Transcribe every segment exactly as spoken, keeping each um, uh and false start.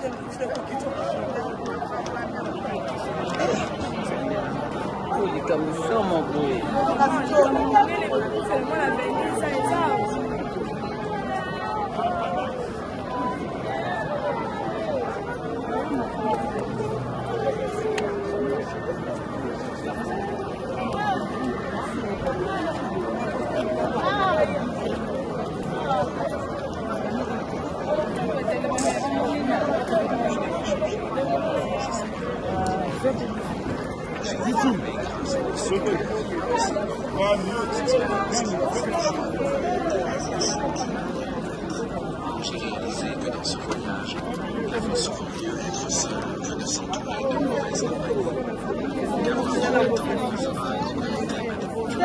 J'ai réalisé que dans ce voyage, il vaut souvent mieux être seul que de s'entourer de mauvaises compagnies. Car parfois, être libre sera un thème à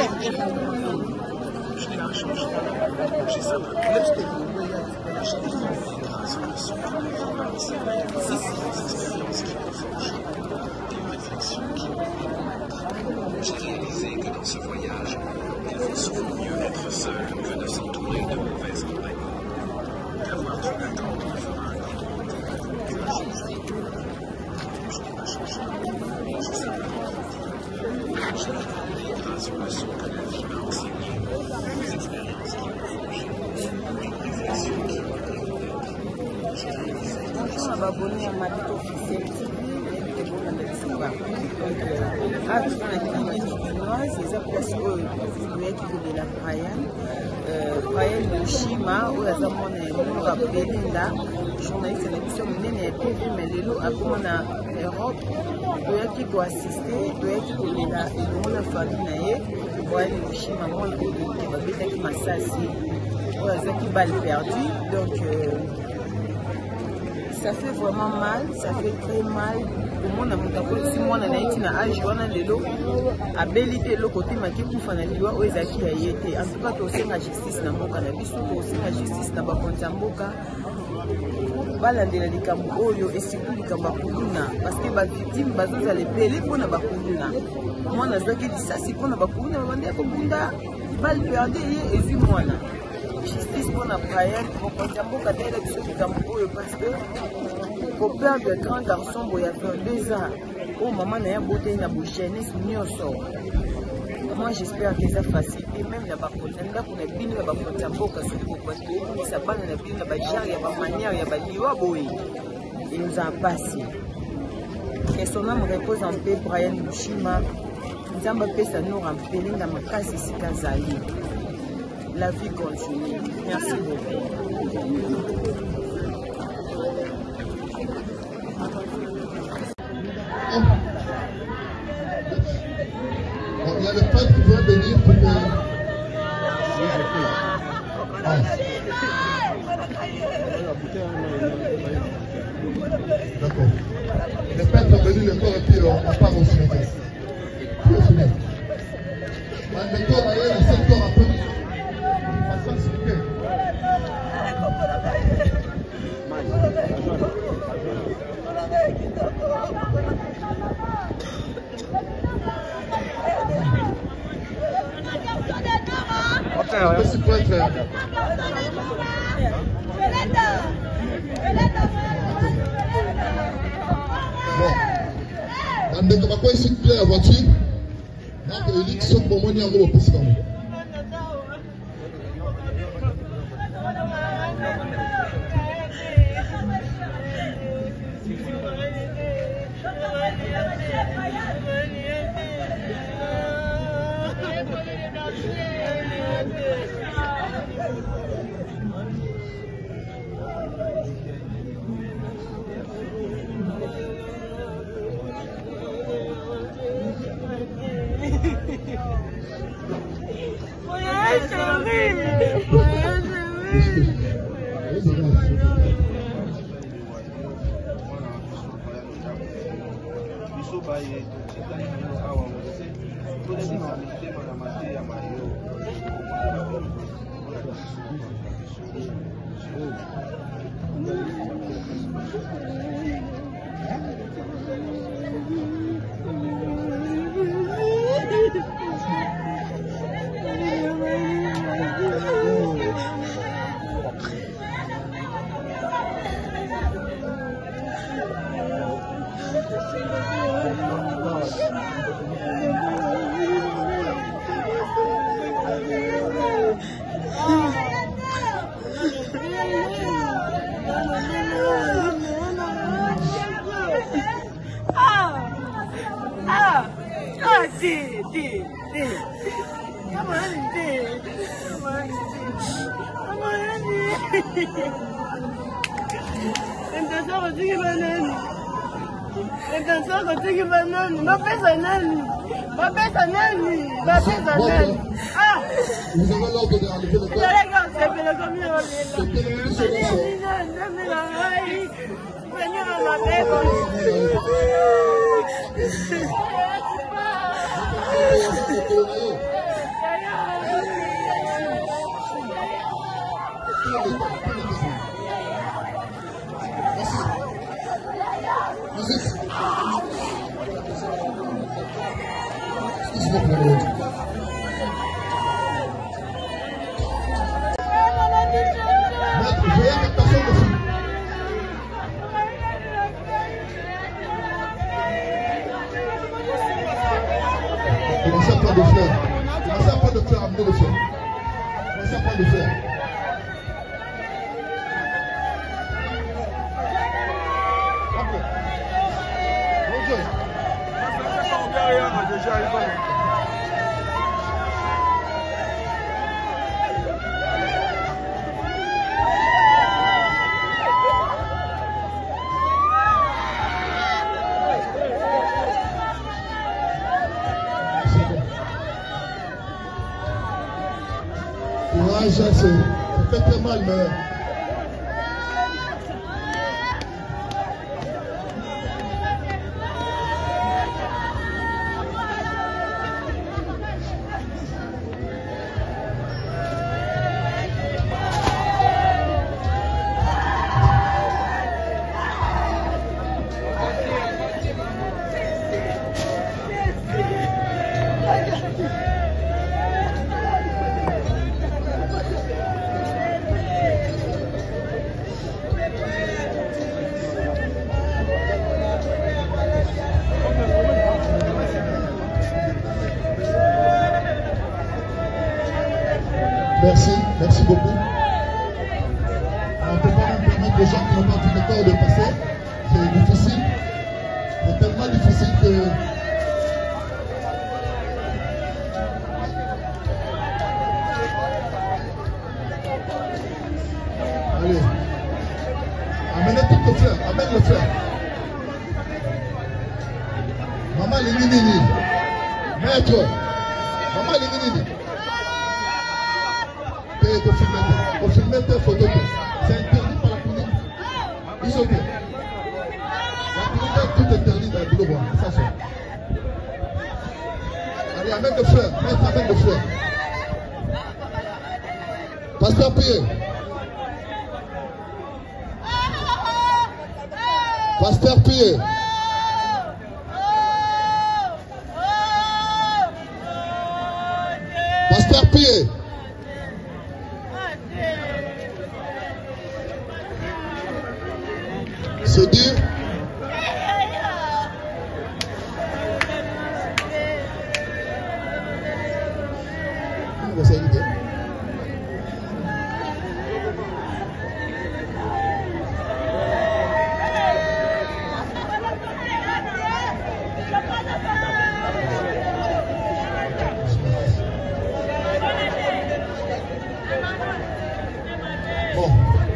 je n'ai pas changé. J'ai simplement ajusté. J'ai évolué grâce aux leçons que la vie m'a enseignées, aux expériences qui m'ont forgé et aux réflexions qui m'ont démontré. J'ai réalisé que dans ce voyage, il vaut souvent mieux être seul que de s'entourer de mauvaises compagnies. D'avoir trop d'attente me fera un démonter. Je n'ai pas changé. J'ai simplement j'ai évolué grâce aux leçons que la vie m'a enseignées, aux expériences qui m'ont forgé et aux réflexions qui m'ont démonté. J'ai réalisé que dans ce Brian Mushima, où la zamone Moura Belinda, journaliste de l'émission Menene et T V, mais le loup a comme en Europe, doit qui doit assister, doit qui doit là, et le monde a fallu naïe, Brian Mushima, moi, le loup qui va bien qui m'a sassé, où la qui balle perdue, donc ça fait vraiment mal, ça fait très mal. Le monde a monté si moi on a été na âge on a lelo a belité le côté maki kufa na liwa o ezaki ya yete en tout cas to senga justice na mboka na biso to senga justice na bakonza mboka balandela likambo oyo esiku likambo kuluna parce que ba victime bazoza lebele pona bakuluna mwana azaki disasi pona bakuluna bande ko bunda bal perdre ye ezui mwana justice pona Brian bakonza mboka tele biso likambo oyo parce que au père de grand garçon, il y a deux ans, oh maman n'a pas beauté, n'a pas jeunesse, moi j'espère que ça facile. Et même la bakonza, n'a pas bien la bakonza mboka sur le parce que ça pas n'a bien la bajara, il y a pas manière, il y a pas liwa boy. Il nous a passé. Que son âme repose en paix, Brian Mushima. Nous avons fait ça nous rappeler dans ma case ici Kazali. La vie continue. Merci beaucoup. Il y a le prêtre qui veut venir pour que... Oui, je peux. Ah. D'accord. Le prêtre est venu le corps et puis on part au cimetière. Puis au cimetière. Le corps ailleurs, le seul corps après. Passons s'il vous plaît. Merci pour être... Bon. Bandeko bakwa ici plaît la voiture. Donc Elix sont pour moi ni en gros pour ça. Vous avez l'ordre de enlever le Commencez à prendre le fleurs. Commencez à prendre le fleur, amenez le fleur. Commencez à prendre le fleur. Courage, ça fait très mal, mais... Merci, merci beaucoup. On ne peut pas même permettre aux gens qui n'ont pas vu le corps de passer. C'est difficile. C'est tellement difficile que... Allez. Amenez toutes les fleurs. Amène les fleurs. Maman Linginini. Maître. Maman Linginini. Pour filmer tes photos, c'est interdit par la police. Ils sont bien. La police est tout interdit dans le boulot. Ça c'est. Allez, amène le fleur. Maître, amène le fleur. Pasteur Pierre. Pasteur Pierre. Pasteur Pierre. C'est dur. Bon.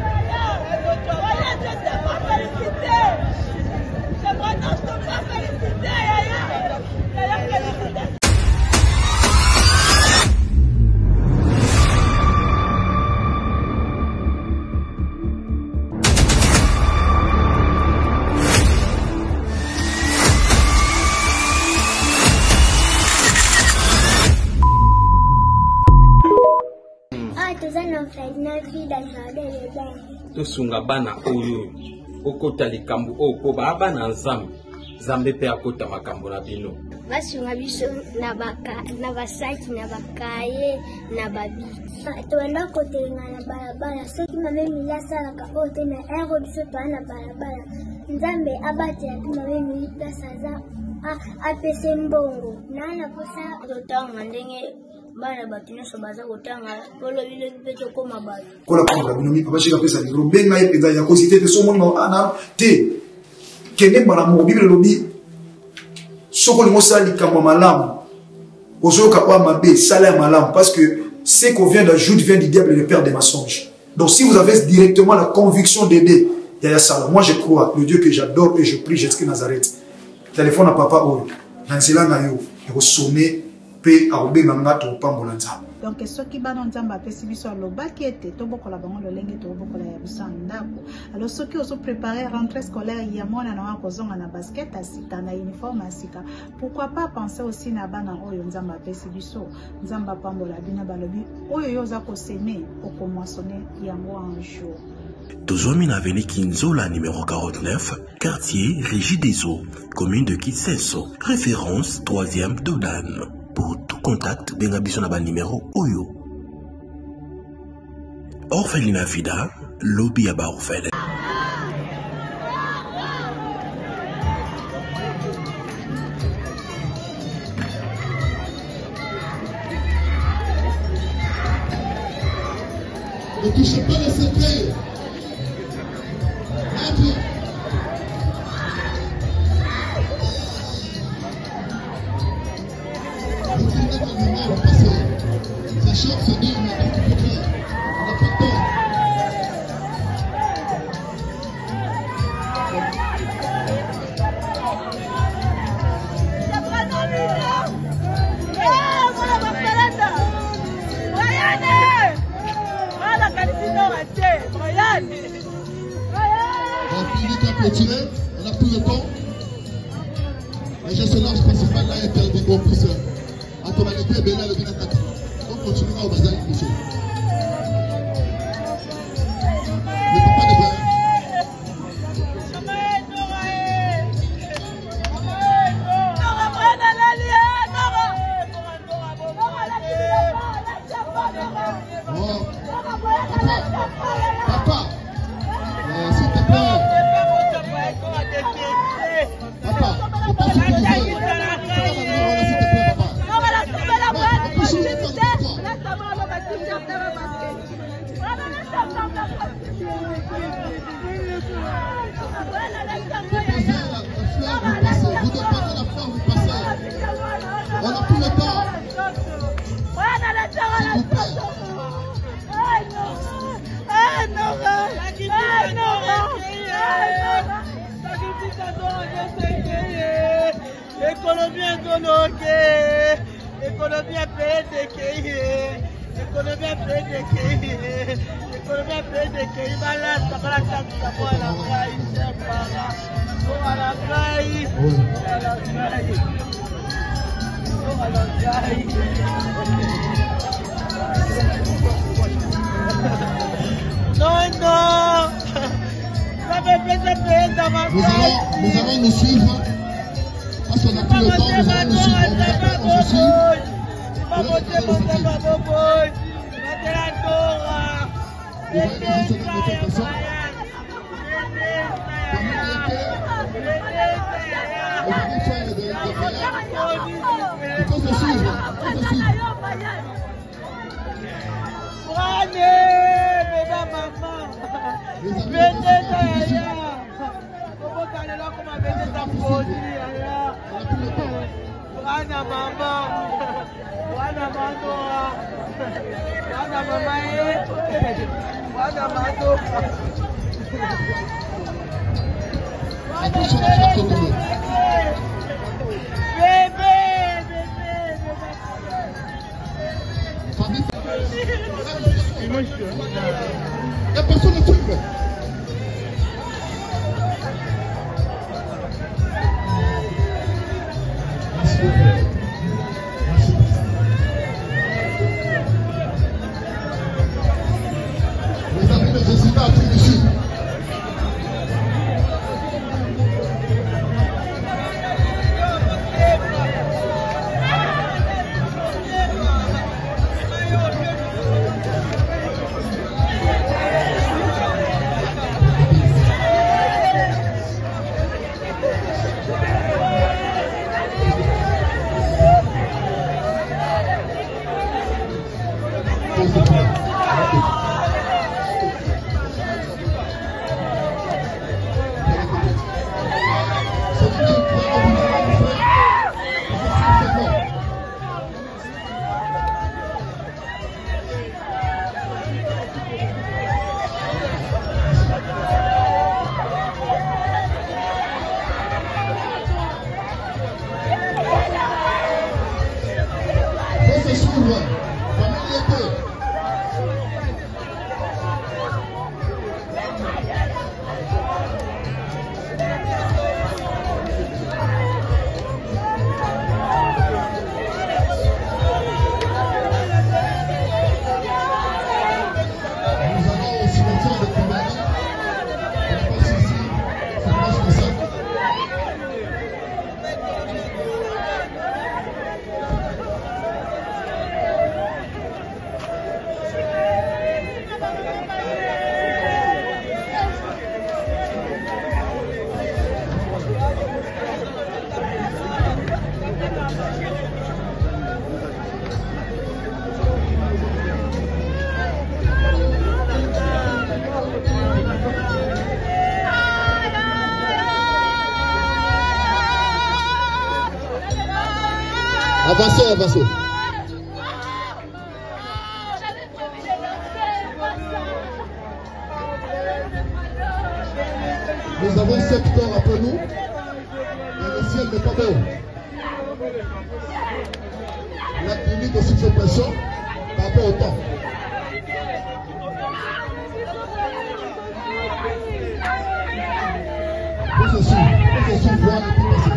tosunga bana oyo okota likambo oyo po baa bana nzambe nzambe mpe akota makambo na bino basunga biso na basaki na bakaye na babiki toenda kotelenga na balabala soki mame mili asalaka oyo te na ero biso toa na balabala nzambe abati apima benu itasaza apese mbongo nana kosa totanga ndenge bana bato nyonso baza kotanga polo bile mpe tokoma bato kola panga binomi abashika pesa libro benga ye penza ya kosite te so moni ana te kende mbala mo bible lobi soko lingo sali kamwa malamu ozoka kwa mabe sala malamu parce que ce qu'on vient d'ajouter vient du diable, le père des mensonges. Donc si vous avez directement la conviction d'aider Yaya Sala, moi je crois, le Dieu que j'adore et je prie, Jésus Nazareth. Téléphone à papa Oyo, Nansela Nayo, et vous sonnez, paix à Robé Mangato, Pambolanza. Donc ce qui va dans Zamba Pessibiso à l'Obaki était tout beaucoup la banque de l'Engue, tout beaucoup la Yabusandako. Alors ceux qui ont préparé rentrée scolaire, il y a moins à cause en basket, à Sika, na uniforme à Sika. Pourquoi pas penser aussi à Bana Oyo Zamba Pessibiso, Zamba Pambola, Bina Balobi, Oyo Yozako Séné, au commençonner, il y a moins un jour. Tozomine avenue Kinzola numéro quarante-neuf, quartier Régie des Eaux, commune de Kitseso, référence troisième Dodan. Pour tout contact, bengabiso na ba numéro Oyo. Orphelinat Vida, lobby à ba orphelin. Ne touchez pas les secrets. On a plus le temps. Le gestionnaire principal là est perdu. Bon, plus, en tonalité, Béla le Binataki. On continuera au bazar, monsieur. Le papa de Béla. Oh, papa, papa, euh, s'il te plaît. Économie indologuée, économie à payer des quais, économie à payer des quais, économie à payer des quais, malade, ça va la ça va la caille, c'est pas là, oh à la caille, à la caille, oh à la caille. Non, non, ça va pas se payer dans ma caille. Nous allons nous suivre. Parce qu'on a plus le temps, nous allons nous suivre. On nous suit. On va faire le suivi. Vous voyez que je suis dans notre personne. Il faut se suivre. Il faut se suivre. Prenez, mesdames, maman. Venez d'ailleurs. Wana mama, wana mama, wana mama eh, wana mama. Bébé, bébé. La personne est truc. Les amis de Jésus à tout dessus. Avancez, avancez. Nous avons sept corps après nous et le ciel n'est pas beau. La clinique de sous-pression par rapport au temps. Pour ceci, pour ceci, voir le plus passé.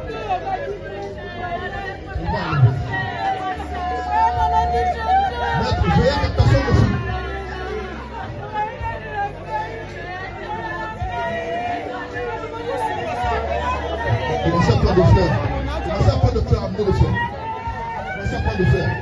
Maître, je vais mettre personne dessus. Commencez à prendre le fer. Commencez à prendre le fer, amenez le fer. Commencez à prendre le fer.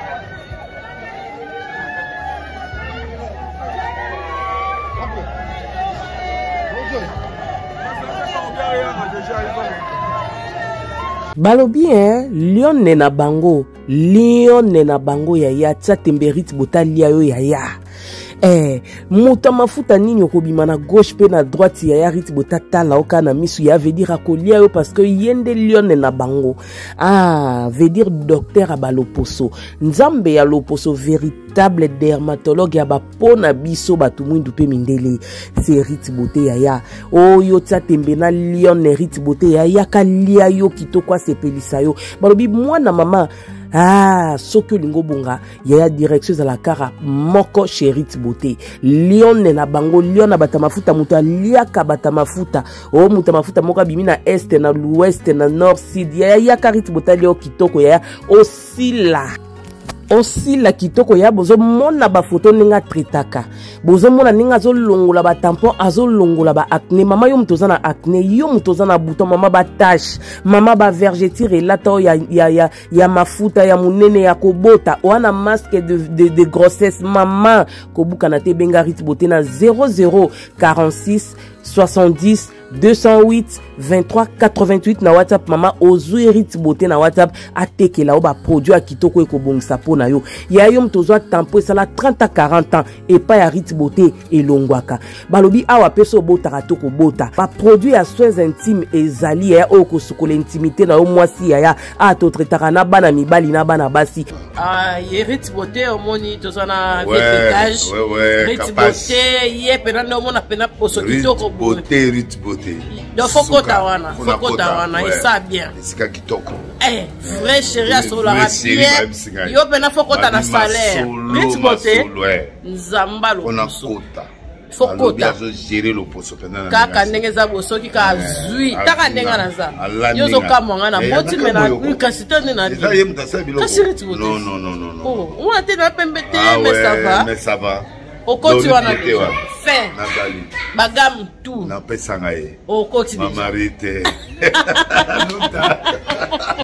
Balobi hein, lion nena bango, lion nena bango yaya, tsa temberit botalia yo yaya. Eh, muta mafuta nini okobima na gauche pe na droite yaya rit botata la oka na misu ya veut dire akolia yo parce que yende lion nena bango. Ah, veut dire docteur abaloposo. Nzambe ya loposo véritable dermatologue ya ba pona biso batu mwindu pe mindele. C'est rit bote yaya. Oh yo tsa tembe na lion ne rit bote yaya kalia yo kitoko sepelisa yo. Balobi mwana mama. Ah, soko lingo bunga yaya direction za la kara moko cherit beauté lion na bango lion na batamafuta muta liaka batamafuta o muta mafuta moko bimina est na l'ouest na nord sud yaya karit beauté leo kitoko yaya osila aussi la kitoko ya bozo mona ba photo ninga tritaka bozo mona ninga zo longola ba tampon azo longola ba acné mama yo mtoza na acné yo mtoza na bouton mama ba tache mama ba vergeture lato ya ya ya, ya mafuta ya munene ya kobota wana masque de de, de grossesse mama kobuka na te benga rit beauté na zéro zéro quarante-six soixante-dix deux cent huit vingt-trois quatre-vingt-huit na WhatsApp mama ozui rit beauté na WhatsApp atekela oba produit akitoko ekobongisa pona yo ya yo mtozwa tampo sala trente à quarante ans et pas ya rit beauté elongwaka balobi awa peso bota toko bota ba produit ya soins intimes ezali ya oko sukola intimité na yo mwasi ya a to tretaka na bana mibali na bana basi ah rit beauté omoni tozwa na vétage rit beauté yepena no mona pena poso kitoko beauté rit beauté donc faut kota wana faut kota wana et ça bien sika kitoko eh vrai chéri asola bien yo pena faut kota na salaire rit beauté nzamba lo on kota faut kota gérer le poso pena kaka ndenge za bosoki ka zui taka ndenge na za yo zo kamwa na boti mena kasi tone na déjà yem tasa biloko non non non non oh on a te na pembete mais ça va mais ça va okoti wana fin Nathalie bagam tout na pesa ngaye okoti mamarite